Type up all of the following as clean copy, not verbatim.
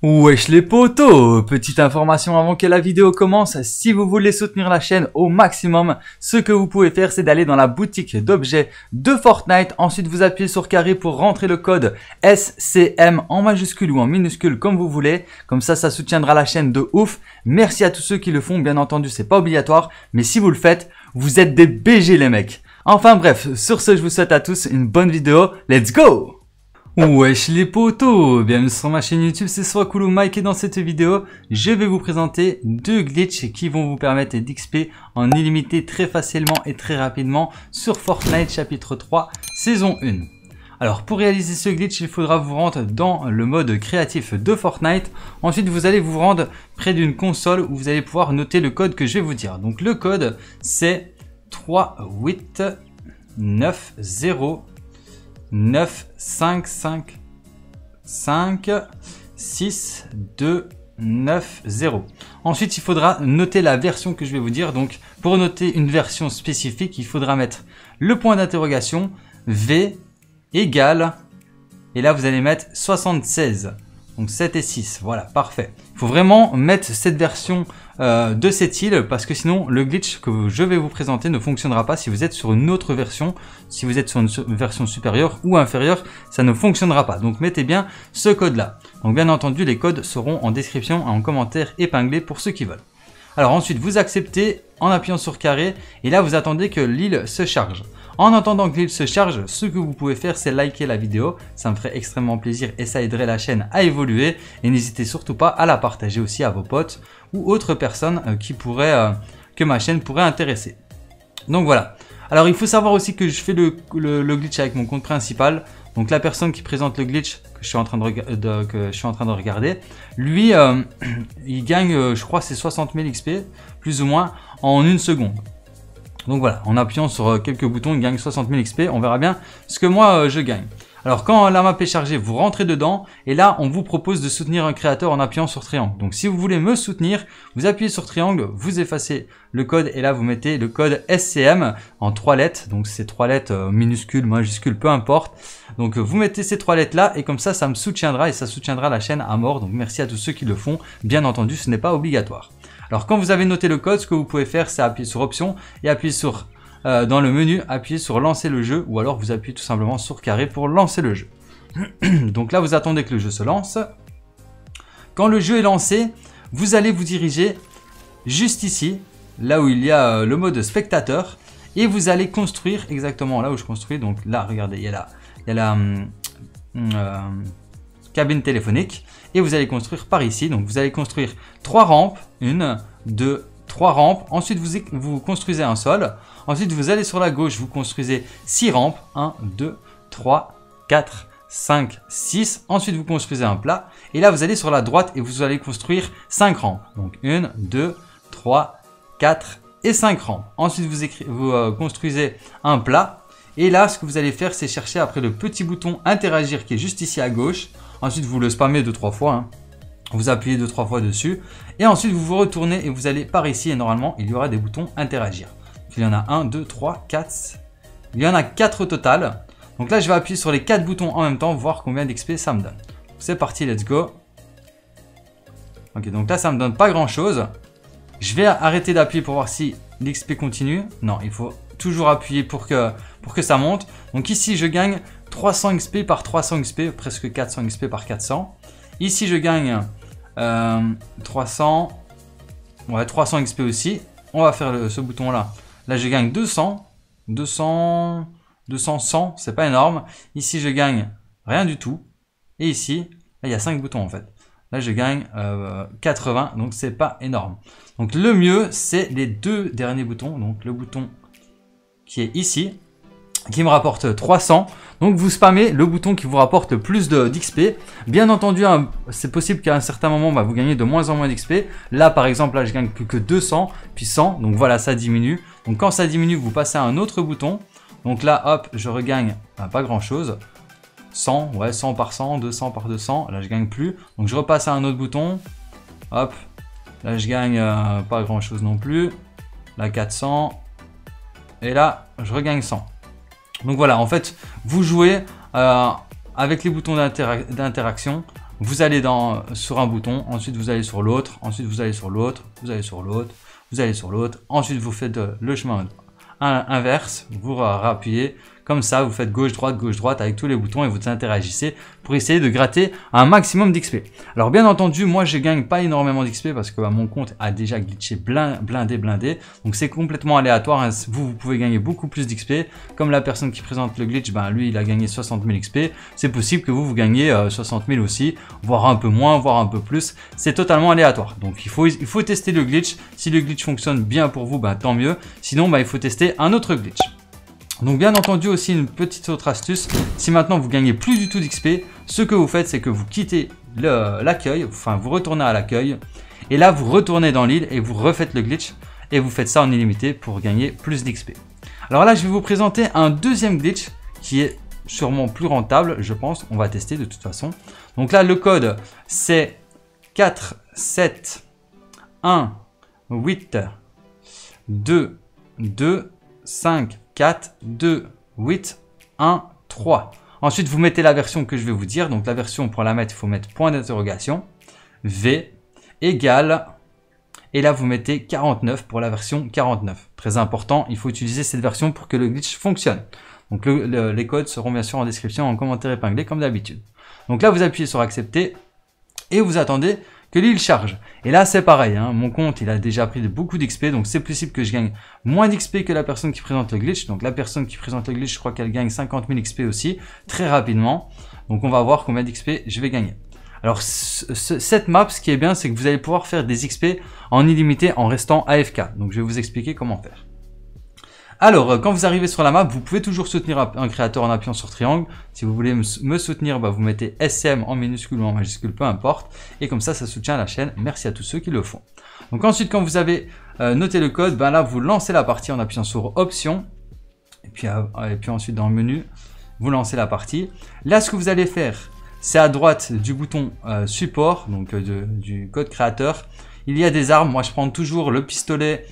Wesh les potos, petite information avant que la vidéo commence, si vous voulez soutenir la chaîne au maximum, ce que vous pouvez faire c'est d'aller dans la boutique d'objets de Fortnite, ensuite vous appuyez sur carré pour rentrer le code SCM en majuscule ou en minuscule comme vous voulez, comme ça soutiendra la chaîne de ouf. Merci à tous ceux qui le font, bien entendu c'est pas obligatoire, mais si vous le faites, vous êtes des BG les mecs. Enfin bref, sur ce je vous souhaite à tous une bonne vidéo, let's go! Wesh les potos, bienvenue sur ma chaîne YouTube, c'est Swakulu Mike et dans cette vidéo, je vais vous présenter deux glitches qui vont vous permettre d'XP en illimité très facilement et très rapidement sur Fortnite chapitre 3 saison 1. Alors pour réaliser ce glitch, il faudra vous rendre dans le mode créatif de Fortnite. Ensuite vous allez vous rendre près d'une console où vous allez pouvoir noter le code que je vais vous dire. Donc le code c'est 3890 9 5 5 5 6 2 9 0. Ensuite, il faudra noter la version que je vais vous dire. Donc, pour noter une version spécifique, il faudra mettre le point d'interrogation V égale, et là vous allez mettre 76. Donc 7 et 6, voilà, parfait. Il faut vraiment mettre cette version de cette île parce que sinon le glitch que je vais vous présenter ne fonctionnera pas si vous êtes sur une autre version. Si vous êtes sur une version supérieure ou inférieure, ça ne fonctionnera pas. Donc mettez bien ce code là. Donc bien entendu, les codes seront en description, en commentaire épinglé pour ceux qui veulent. Alors ensuite, vous acceptez en appuyant sur carré et là vous attendez que l'île se charge. En attendant que l'île se charge, ce que vous pouvez faire, c'est liker la vidéo. Ça me ferait extrêmement plaisir et ça aiderait la chaîne à évoluer. Et n'hésitez surtout pas à la partager aussi à vos potes ou autres personnes que ma chaîne pourrait intéresser. Donc voilà. Alors il faut savoir aussi que je fais le glitch avec mon compte principal. Donc la personne qui présente le glitch que je suis en train de regarder, lui, il gagne, je crois, c'est 60 000 XP, plus ou moins, en une seconde. Donc voilà, en appuyant sur quelques boutons, il gagne 60 000 XP. On verra bien ce que moi je gagne. Alors quand la map est chargée, vous rentrez dedans et là on vous propose de soutenir un créateur en appuyant sur triangle. Donc si vous voulez me soutenir, vous appuyez sur triangle, vous effacez le code et là vous mettez le code SCM en 3 lettres. Donc c'est 3 lettres minuscules, majuscules, peu importe. Donc vous mettez ces 3 lettres là et comme ça me soutiendra et ça soutiendra la chaîne à mort. Donc merci à tous ceux qui le font. Bien entendu, ce n'est pas obligatoire. Alors quand vous avez noté le code, ce que vous pouvez faire, c'est appuyer sur option et appuyer sur dans le menu, appuyez sur lancer le jeu ou alors vous appuyez tout simplement sur carré pour lancer le jeu. Donc là, vous attendez que le jeu se lance. Quand le jeu est lancé, vous allez vous diriger juste ici, là où il y a le mode spectateur et vous allez construire exactement là où je construis. Donc là, regardez, il y a la cabine téléphonique et vous allez construire par ici. Donc vous allez construire 3 rampes, 1, 2, 3 rampes. Ensuite vous construisez un sol. Ensuite vous allez sur la gauche, vous construisez 6 rampes, 1, 2, 3, 4, 5, 6. Ensuite vous construisez un plat et là vous allez sur la droite et vous allez construire 5 rampes. Donc 1, 2, 3, 4 et 5 rampes. Ensuite vous construisez un plat et là ce que vous allez faire c'est chercher après le petit bouton interagir qui est juste ici à gauche. Ensuite vous le spammez 2-3 fois. Vous appuyez 2-3 fois dessus et ensuite vous vous retournez et vous allez par ici et normalement il y aura des boutons interagir. Donc, il y en a 1, 2, 3, 4. Il y en a 4 au total. Donc là je vais appuyer sur les 4 boutons en même temps, voir combien d'XP ça me donne. C'est parti, let's go. Ok, donc là ça me donne pas grand chose. Je vais arrêter d'appuyer pour voir si l'XP continue. Non, il faut toujours appuyer pour que ça monte. Donc ici je gagne 300 XP par 300 XP, presque 400 XP par 400. Ici je gagne 300 XP aussi. On va faire ce bouton là. Là je gagne 200, 100, c'est pas énorme. Ici je gagne rien du tout. Et ici, là il y a 5 boutons en fait. Là je gagne 80, donc c'est pas énorme. Donc le mieux c'est les 2 derniers boutons. Donc le bouton qui est ici, qui me rapporte 300. Donc vous spammez le bouton qui vous rapporte le plus d'XP. Bien entendu, c'est possible qu'à un certain moment, vous gagnez de moins en moins d'XP. Là par exemple, là je gagne plus que 200, puis 100. Donc voilà, ça diminue. Donc quand ça diminue, vous passez à un autre bouton. Donc là, hop, je regagne pas grand chose. 100, ouais, 100 par 100, 200 par 200. Là je gagne plus. Donc je repasse à un autre bouton. Hop, là je gagne pas grand chose non plus. Là 400. Et là, je regagne 100. Donc voilà, en fait, vous jouez avec les boutons d'interaction. vous allez sur un bouton, ensuite vous allez sur l'autre, ensuite vous allez sur l'autre, vous allez sur l'autre, vous allez sur l'autre, ensuite vous faites le chemin inverse, vous rappuyez, comme ça vous faites gauche-droite avec tous les boutons et vous interagissez pour essayer de gratter un maximum d'XP. Alors bien entendu, moi je gagne pas énormément d'XP parce que mon compte a déjà glitché blindé, donc c'est complètement aléatoire, hein. Vous pouvez gagner beaucoup plus d'XP, comme la personne qui présente le glitch, lui il a gagné 60 000 XP, c'est possible que vous gagnez 60 000 aussi, voire un peu moins, voire un peu plus, c'est totalement aléatoire. Donc il faut tester le glitch, si le glitch fonctionne bien pour vous, tant mieux, sinon il faut tester un autre glitch. Donc bien entendu aussi une petite autre astuce, si maintenant vous gagnez plus du tout d'XP, ce que vous faites c'est que vous quittez l'accueil, enfin vous retournez à l'accueil, et là vous retournez dans l'île et vous refaites le glitch, et vous faites ça en illimité pour gagner plus d'XP. Alors là je vais vous présenter un deuxième glitch qui est sûrement plus rentable, je pense, on va tester de toute façon. Donc là le code c'est 4, 7, 1, 8, 2, 2, 5, 4, 2, 8, 1, 3. Ensuite, vous mettez la version que je vais vous dire. Donc, la version, pour la mettre, il faut mettre point d'interrogation. V égale. Et là, vous mettez 49 pour la version 49. Très important, il faut utiliser cette version pour que le glitch fonctionne. Donc, les codes seront bien sûr en description, en commentaire épinglé, comme d'habitude. Donc là, vous appuyez sur accepter et vous attendez que l'île charge. Et là, c'est pareil, hein, mon compte, il a déjà pris beaucoup d'XP, donc c'est possible que je gagne moins d'XP que la personne qui présente le glitch. Donc la personne qui présente le glitch, je crois qu'elle gagne 50 000 XP aussi, très rapidement. Donc on va voir combien d'XP je vais gagner. Alors cette map, ce qui est bien, c'est que vous allez pouvoir faire des XP en illimité en restant AFK. Donc je vais vous expliquer comment faire. Alors, quand vous arrivez sur la map, vous pouvez toujours soutenir un créateur en appuyant sur triangle. Si vous voulez me soutenir, vous mettez SM en minuscule ou en majuscule, peu importe. Et comme ça soutient la chaîne. Merci à tous ceux qui le font. Donc ensuite, quand vous avez noté le code, là, vous lancez la partie en appuyant sur Options. Et puis ensuite, dans le menu, vous lancez la partie. Là, ce que vous allez faire, c'est à droite du bouton Support, donc du code créateur. Il y a des armes. Moi, je prends toujours le pistolet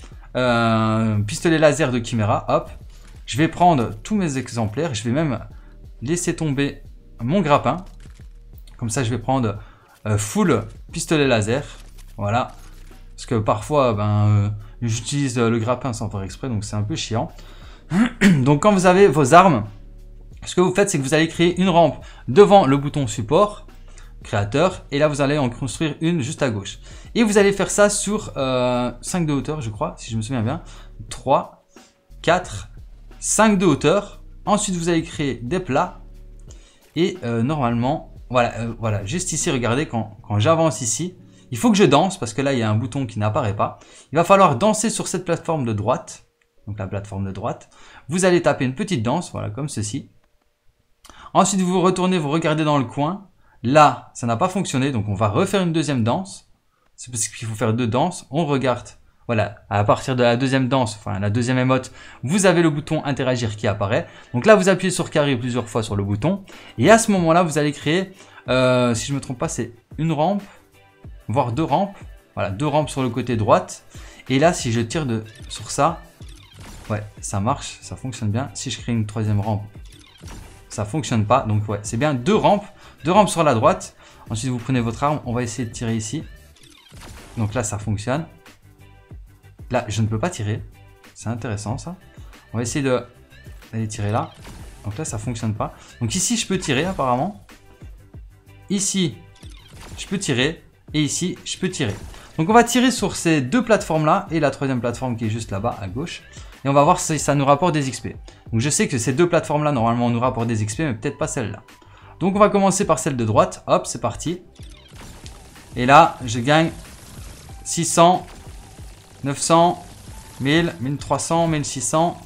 laser de Chimera, hop, je vais prendre tous mes exemplaires, je vais même laisser tomber mon grappin, comme ça je vais prendre full pistolet laser, voilà, parce que parfois j'utilise le grappin sans faire exprès, donc c'est un peu chiant. Donc quand vous avez vos armes, ce que vous faites c'est que vous allez créer une rampe devant le bouton support créateur, et là vous allez en construire une juste à gauche, et vous allez faire ça sur 5 de hauteur, je crois, si je me souviens bien, 3, 4, 5 de hauteur. Ensuite vous allez créer des plats, et normalement voilà, juste ici, regardez, quand j'avance ici, il faut que je danse parce que là il y a un bouton qui n'apparaît pas. Il va falloir danser sur cette plateforme de droite, donc la plateforme de droite. Vous allez taper une petite danse, voilà, comme ceci. Ensuite vous retournez, vous regardez dans le coin. Là, ça n'a pas fonctionné, donc on va refaire une deuxième danse. C'est parce qu'il faut faire 2 danses. On regarde, voilà, à partir de la deuxième danse, enfin la deuxième émote, vous avez le bouton interagir qui apparaît. Donc là, vous appuyez sur carré plusieurs fois sur le bouton. Et à ce moment-là, vous allez créer, si je ne me trompe pas, c'est une rampe, voire 2 rampes. Voilà, 2 rampes sur le côté droite. Et là, si je tire sur ça, ouais, ça marche, ça fonctionne bien. Si je crée une 3e rampe, ça fonctionne pas. Donc ouais, c'est bien 2 rampes sur la droite. Ensuite vous prenez votre arme, on va essayer de tirer ici. Donc là ça fonctionne. Là je ne peux pas tirer, c'est intéressant ça. On va essayer d'aller tirer là. Donc là ça fonctionne pas. Donc ici je peux tirer apparemment. Ici je peux tirer, et ici je peux tirer. Donc on va tirer sur ces 2 plateformes là, et la 3e plateforme qui est juste là-bas à gauche. Et on va voir si ça nous rapporte des XP. Donc je sais que ces 2 plateformes là normalement nous rapportent des XP, mais peut-être pas celle-là. Donc on va commencer par celle de droite, hop, c'est parti. Et là, je gagne 600, 900, 1000, 1300, 1600,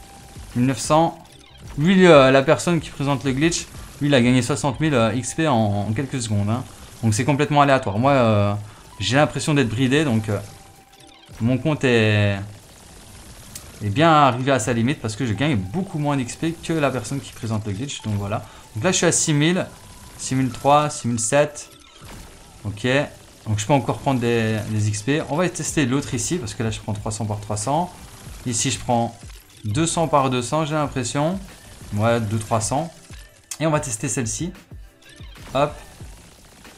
1900. Lui, la personne qui présente le glitch, lui, il a gagné 60 000 XP en quelques secondes. Hein. Donc c'est complètement aléatoire. Moi, j'ai l'impression d'être bridé, donc mon compte est bien arrivé à sa limite parce que je gagne beaucoup moins d'XP que la personne qui présente le glitch. Donc voilà. Donc là je suis à 6000, 6003, 6007. Ok. Donc je peux encore prendre des XP. On va tester l'autre ici parce que là je prends 300 par 300. Ici je prends 200 par 200, j'ai l'impression. Ouais, 200-300. Et on va tester celle-ci. Hop.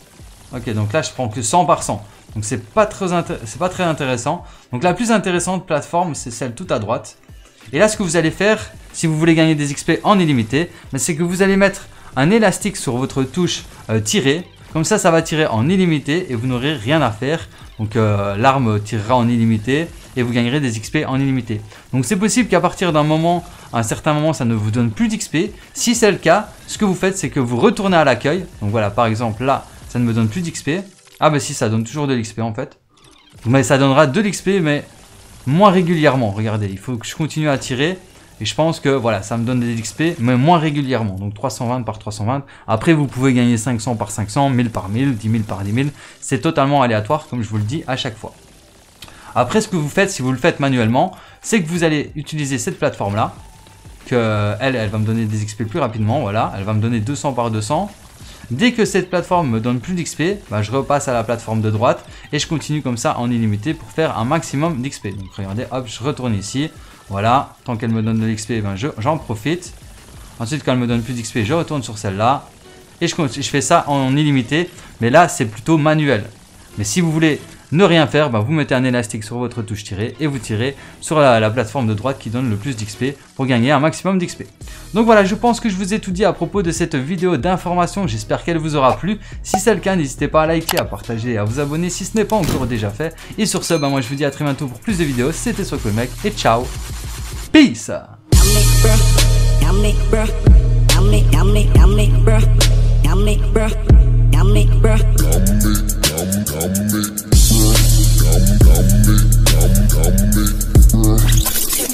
Ok, donc là je prends que 100 par 100. Donc c'est pas très intéressant. Donc la plus intéressante plateforme, c'est celle tout à droite. Et là, ce que vous allez faire, si vous voulez gagner des XP en illimité, c'est que vous allez mettre un élastique sur votre touche tirer. Comme ça, ça va tirer en illimité et vous n'aurez rien à faire. Donc l'arme tirera en illimité et vous gagnerez des XP en illimité. Donc c'est possible qu'à partir d'un moment, à un certain moment, ça ne vous donne plus d'XP. Si c'est le cas, ce que vous faites, c'est que vous retournez à l'accueil. Donc voilà, par exemple, là, ça ne me donne plus d'XP. Ah bah si, ça donne toujours de l'XP en fait. Mais ça donnera de l'XP, mais moins régulièrement. Regardez, il faut que je continue à tirer. Et je pense que voilà, ça me donne des XP, mais moins régulièrement. Donc 320 par 320. Après, vous pouvez gagner 500 par 500, 1000 par 1000, 10 000 par 10 000. C'est totalement aléatoire, comme je vous le dis à chaque fois. Après, ce que vous faites, si vous le faites manuellement, c'est que vous allez utiliser cette plateforme-là. Elle va me donner des XP plus rapidement. Voilà, elle va me donner 200 par 200. Dès que cette plateforme me donne plus d'XP, je repasse à la plateforme de droite et je continue comme ça en illimité pour faire un maximum d'XP. Donc regardez, hop, je retourne ici. Voilà, tant qu'elle me donne de l'XP, j'en profite. Ensuite, quand elle me donne plus d'XP, je retourne sur celle-là. Et je fais ça en illimité. Mais là, c'est plutôt manuel. Mais si vous voulez ne rien faire, vous mettez un élastique sur votre touche tirée et vous tirez sur la plateforme de droite qui donne le plus d'XP pour gagner un maximum d'XP. Donc voilà, je pense que je vous ai tout dit à propos de cette vidéo d'information. J'espère qu'elle vous aura plu. Si c'est le cas, n'hésitez pas à liker, à partager et à vous abonner si ce n'est pas encore déjà fait. Et sur ce, moi je vous dis à très bientôt pour plus de vidéos. C'était SwagPlayMec et ciao. Peace.